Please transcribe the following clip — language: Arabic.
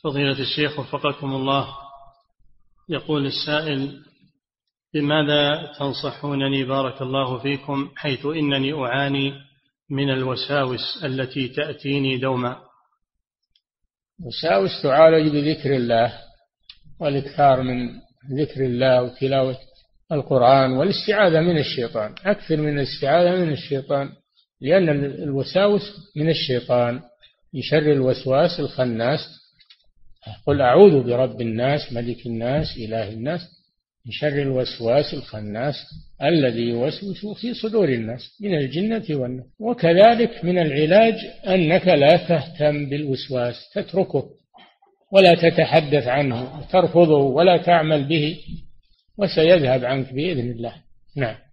فضيلة الشيخ وفقكم الله، يقول السائل: بماذا تنصحونني بارك الله فيكم حيث إنني أعاني من الوساوس التي تأتيني دوما؟ وساوس تعالج بذكر الله والإكثار من ذكر الله وتلاوة القرآن والاستعاذة من الشيطان، أكثر من الاستعاذة من الشيطان، لأن الوساوس من الشيطان، من شر الوسواس الخناس. قل أعوذ برب الناس ملك الناس إله الناس من شر الوسواس الخناس الذي يوسوس في صدور الناس من الجنة والناس. وكذلك من العلاج أنك لا تهتم بالوسواس، تتركه ولا تتحدث عنه، ترفضه ولا تعمل به، وسيذهب عنك بإذن الله. نعم.